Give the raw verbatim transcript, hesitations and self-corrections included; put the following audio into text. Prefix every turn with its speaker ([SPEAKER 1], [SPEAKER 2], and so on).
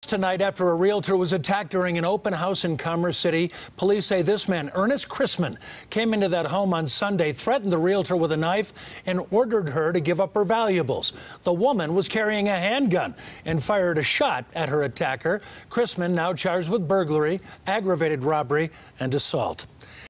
[SPEAKER 1] Tonight, after a realtor was attacked during an open house in Commerce City, police say this man, Ernest Chrisman, came into that home on Sunday, threatened the realtor with a knife, and ordered her to give up her valuables. The woman was carrying a handgun and fired a shot at her attacker. Chrisman now charged with burglary, aggravated robbery, and assault.